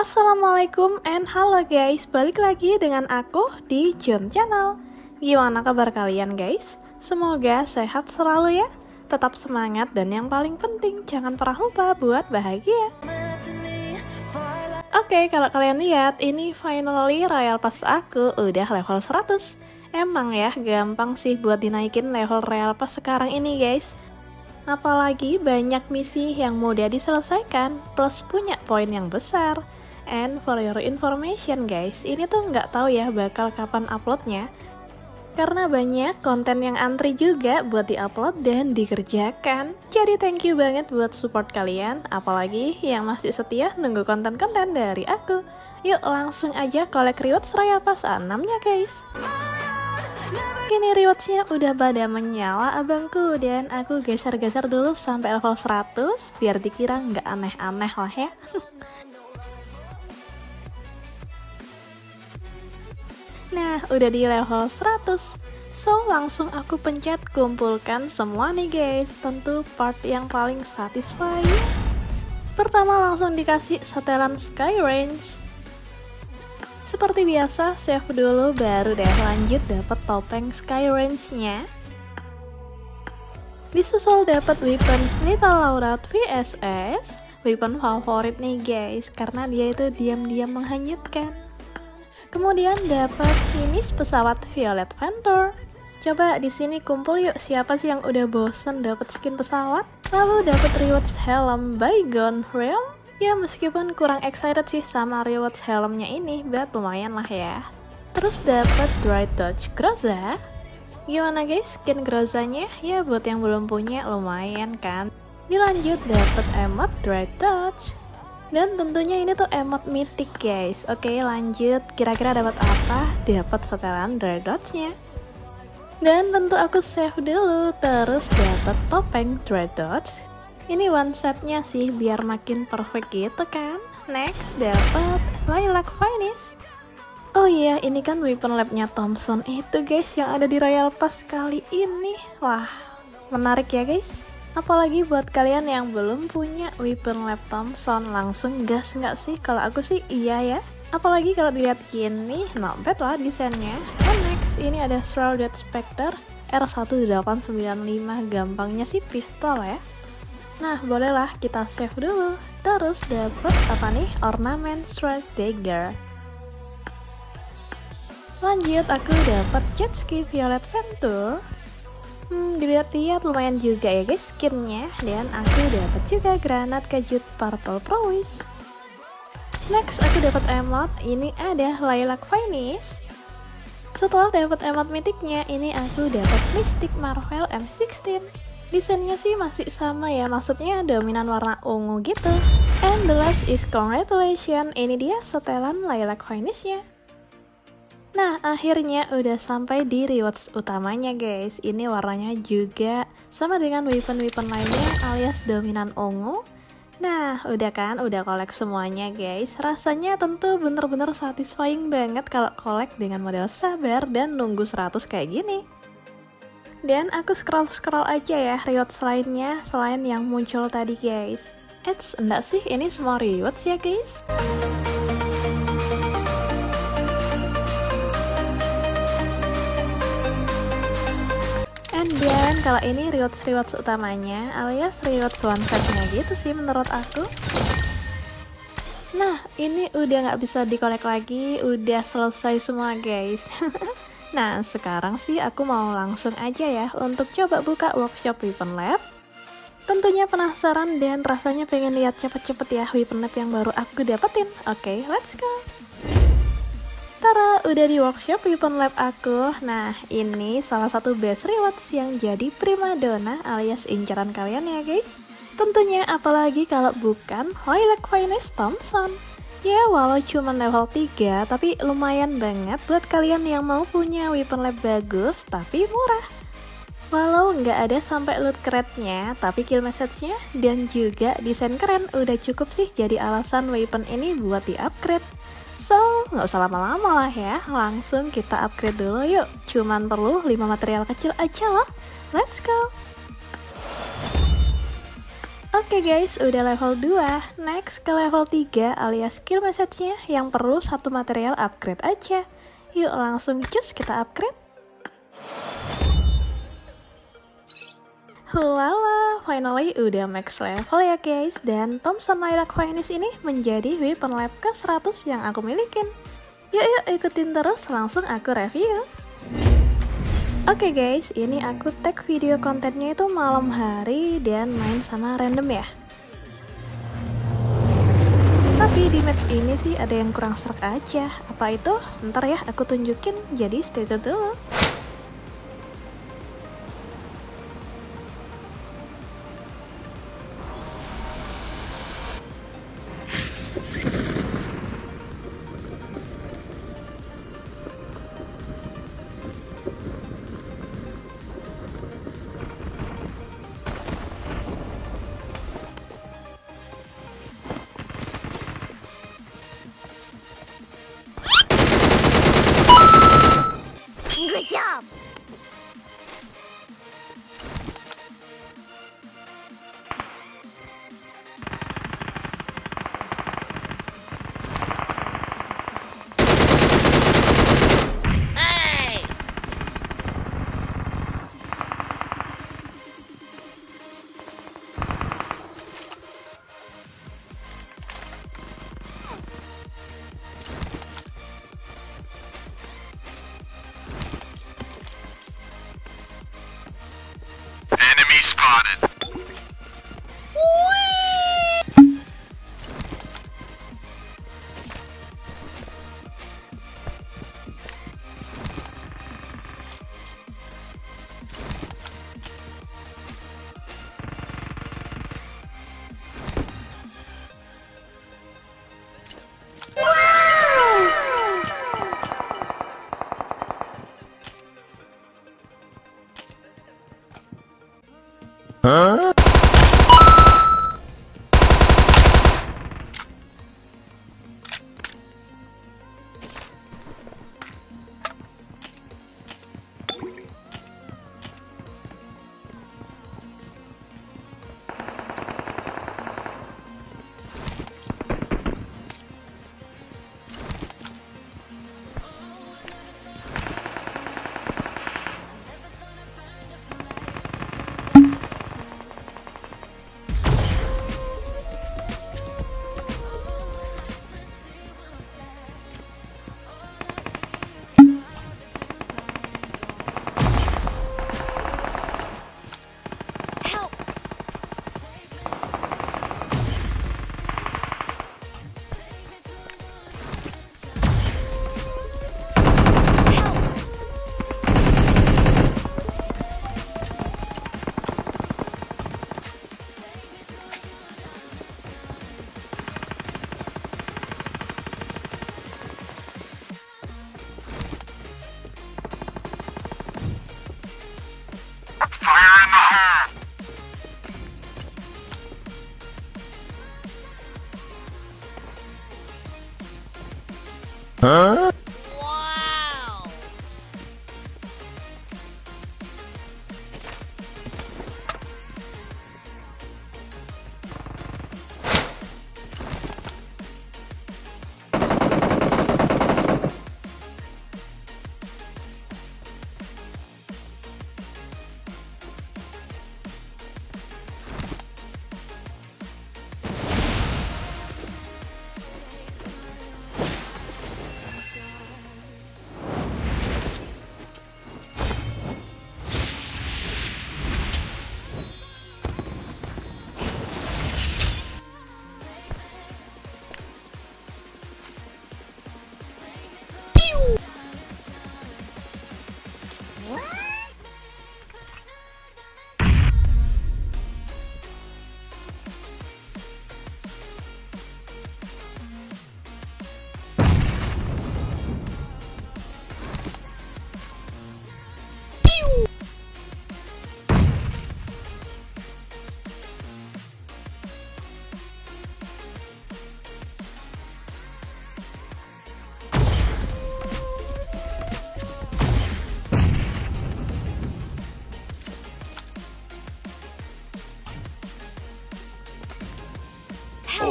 Assalamualaikum and halo guys, balik lagi dengan aku di Jun Channel. Gimana kabar kalian guys? Semoga sehat selalu ya. Tetap semangat dan yang paling penting jangan pernah lupa buat bahagia. Oke, kalau kalian lihat ini finally Royal Pass aku udah level 100. Emang ya gampang sih buat dinaikin level Royal Pass sekarang ini guys. Apalagi banyak misi yang mudah diselesaikan plus punya poin yang besar. And for your information guys, ini tuh nggak tahu ya bakal kapan uploadnya. Karena banyak konten yang antri juga buat diupload dan dikerjakan. Jadi thank you banget buat support kalian, apalagi yang masih setia nunggu konten-konten dari aku. Yuk langsung aja collect rewards Royal Pass 6-nya guys. Ini rewardsnya udah pada menyala abangku, dan aku geser-geser dulu sampai level 100 biar dikira nggak aneh-aneh lah ya. Nah, udah di level 100. So, langsung aku pencet kumpulkan semua nih guys. Tentu part yang paling satisfying. Pertama langsung dikasih setelan Sky Range. Seperti biasa, save dulu baru deh lanjut dapat topeng Sky Range-nya. Disusul dapat weapon Lethal Laurad VSS. Weapon favorit nih guys, karena dia itu diam-diam menghanyutkan. Kemudian dapat finish pesawat Violet Venture. Coba di sini kumpul yuk, siapa sih yang udah bosen dapat skin pesawat? Lalu dapat rewards helm Bygone Realm. Ya meskipun kurang excited sih sama rewards helmnya ini, but lumayan lah ya. Terus dapat Dry Touch Groza. Gimana guys skin Grozanya? Ya buat yang belum punya lumayan kan. Dilanjut dapat emote Dry Touch. Dan tentunya ini tuh emot mythic guys. Oke lanjut, kira-kira dapat apa? Dapat setelan Dry Dodge-nya. Dan tentu aku save dulu. Terus dapat topeng Dry Dodge. Ini one setnya sih biar makin perfect gitu kan. Next dapat Lilac Finish. Oh iya, ini kan weapon lab-nya Thompson itu guys yang ada di Royal Pass kali ini. Wah, menarik ya guys. Apalagi buat kalian yang belum punya weapon lab Thompson, langsung gas nggak sih? Kalau aku sih iya ya. Apalagi kalau dilihat gini, not bad lah desainnya. Dan next, ini ada Shrouded Spectre R1895, gampangnya sih pistol ya. Nah, bolehlah kita save dulu. Terus dapat apa nih? Ornament Strike Dagger. Lanjut, aku dapat Jet Ski Violet Venture. Dilihat-lihat lumayan juga ya guys skinnya. Dan aku dapat juga granat kejut Purple Prowess. Next aku dapat emote, ini ada Lilac Finish. Setelah dapat emote mythicnya, ini aku dapat Mystic Marvel M16. Desainnya sih masih sama ya, maksudnya dominan warna ungu gitu. And the last is congratulations, ini dia setelan Lilac Finish-nya. Nah, akhirnya udah sampai di rewards utamanya guys. Ini warnanya juga sama dengan weapon-weapon lainnya alias dominan ungu. Nah, udah kan? Udah collect semuanya guys. Rasanya tentu bener-bener satisfying banget kalau collect dengan model sabar dan nunggu 100 kayak gini. Dan aku scroll-scroll aja ya rewards lainnya selain yang muncul tadi guys. Enggak sih, ini semua rewards ya guys. Dan kalau ini rewards utamanya alias rewards one setnya gitu sih menurut aku. Nah ini udah nggak bisa dikolek lagi, udah selesai semua guys. Nah sekarang sih aku mau langsung aja ya untuk coba buka workshop weapon lab. Tentunya penasaran dan rasanya pengen lihat cepet-cepet ya weapon lab yang baru aku dapetin. Oke, let's go. Tara, udah di workshop weapon lab aku. Nah, ini salah satu best rewards yang jadi primadona alias incaran kalian ya guys. Tentunya apalagi kalau bukan Lilac Finish Thompson. Ya, walau cuma level 3, tapi lumayan banget buat kalian yang mau punya weapon lab bagus tapi murah. Walau nggak ada sampai loot crate-nya, tapi kill message-nya dan juga desain keren udah cukup sih jadi alasan weapon ini buat di-upgrade. So, nggak usah lama-lama lah ya, langsung kita upgrade dulu yuk. Cuman perlu 5 material kecil aja loh. Let's go! Oke guys, udah level 2. Next ke level 3 alias skill message-nya yang perlu satu material upgrade aja. Yuk langsung cus kita upgrade. Lala, finally udah max level ya guys. Dan Thompson Lilac Vanish ini menjadi weapon lab ke 100 yang aku milikin. Yuk ikutin terus, langsung aku review. Oke guys, ini aku tag video kontennya itu malam hari dan main sama random ya. Tapi di match ini sih ada yang kurang serak aja. Apa itu? Ntar ya aku tunjukin, jadi stay tune dulu. Good job! Hey! Enemy spotted. Huh?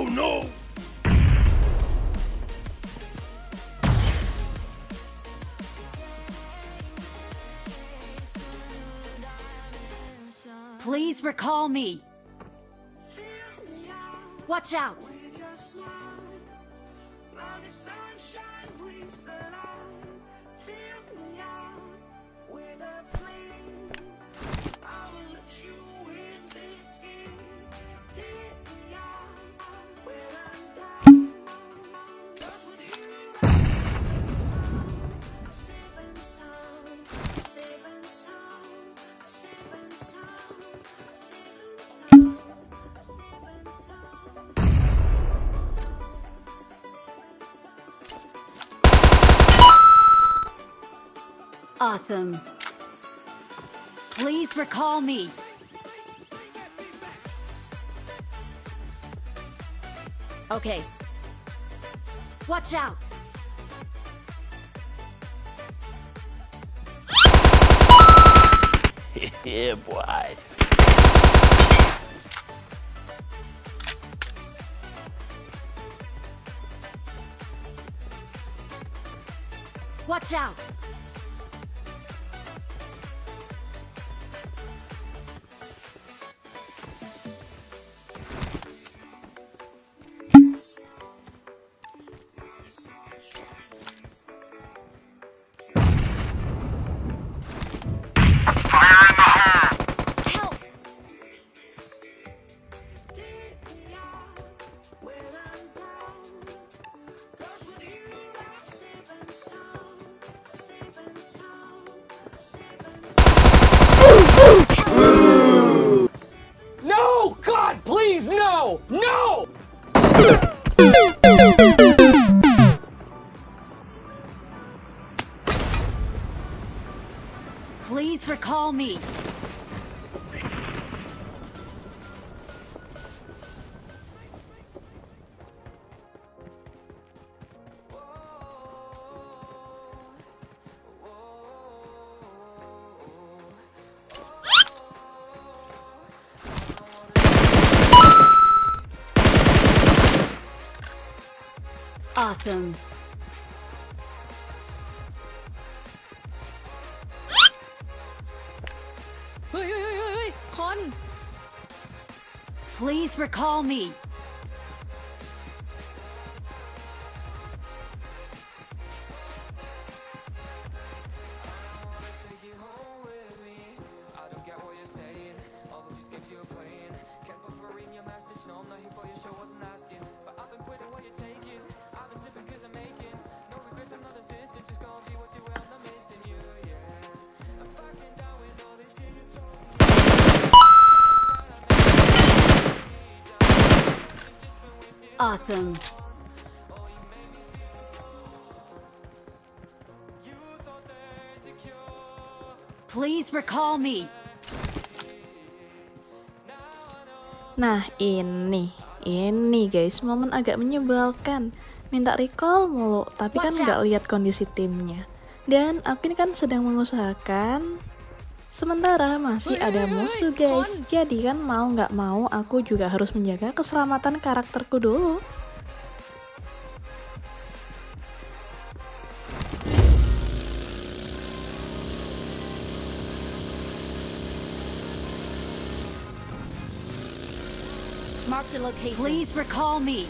Oh no! Please recall me. Watch out. Awesome. Please recall me. Okay. Watch out. Yeah, boy. Watch out. No! God, please, no! No! Please recall me. Awesome. Please recall me. Awesome. Please recall me. Nah, ini guys, momen agak menyebalkan. Minta recall mulu, tapi kan Watch nggak out. lihat kondisi timnya. Dan aku ini kan sedang mengusahakan, sementara masih ada musuh guys. Jadi kan mau nggak mau aku juga harus menjaga keselamatan karakterku dulu. Mark the location. Please recall me.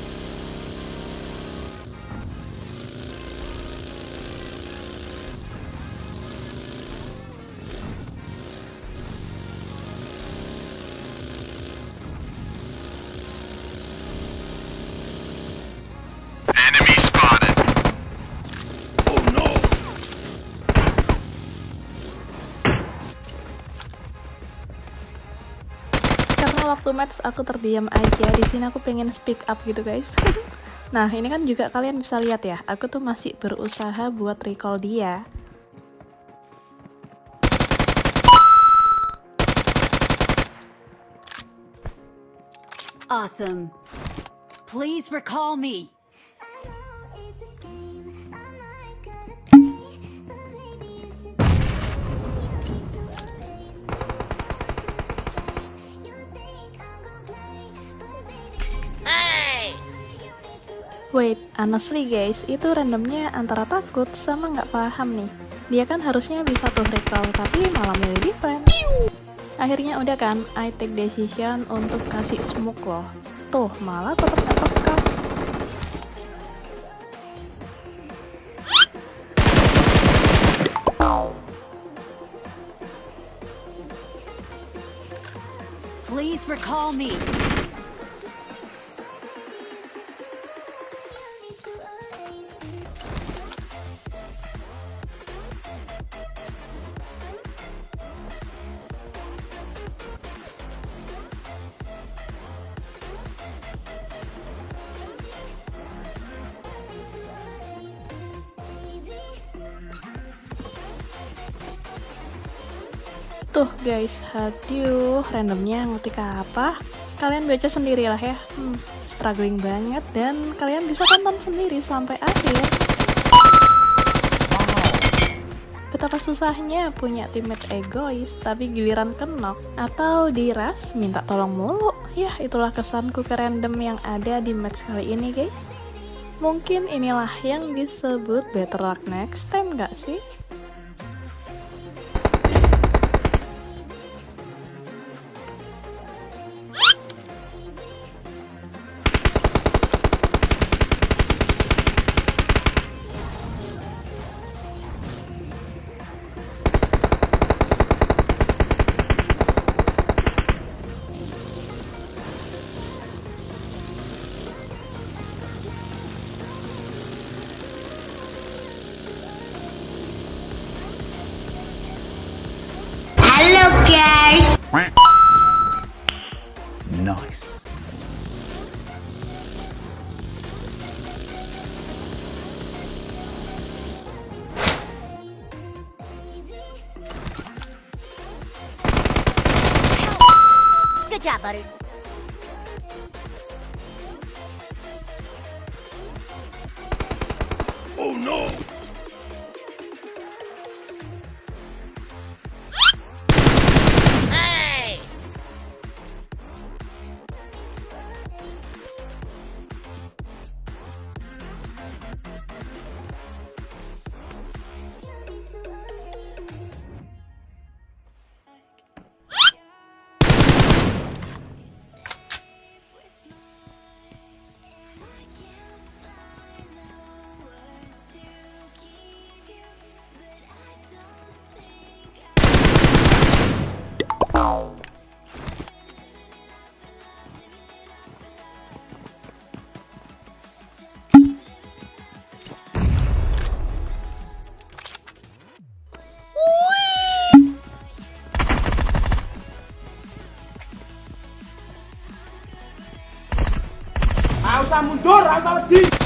Enemy spotted. Oh no! Karena waktu match aku terdiam aja, di sini aku pengen speak up gitu guys. Nah, ini kan juga kalian bisa lihat ya, aku tuh masih berusaha buat recall dia. Awesome. Please recall me. Wait, honestly guys, itu randomnya antara takut sama nggak paham nih. Dia kan harusnya bisa tuh recall, tapi malah milih defense. Akhirnya udah kan, I take decision untuk kasih smoke loh. Tuh, malah tetap nggak peka. Please recall me. Tuh guys, aduh, randomnya ngetik apa? Kalian baca sendirilah ya. Struggling banget dan kalian bisa tonton sendiri sampai akhir. Betapa susahnya punya teammate egois, tapi giliran kenok atau diras minta tolong mulu. Ya, itulah kesanku ke random yang ada di match kali ini guys. Mungkin inilah yang disebut better luck next time gak sih? Nice. Good job, Butters. Oh no! Usah mundur, usah wedi.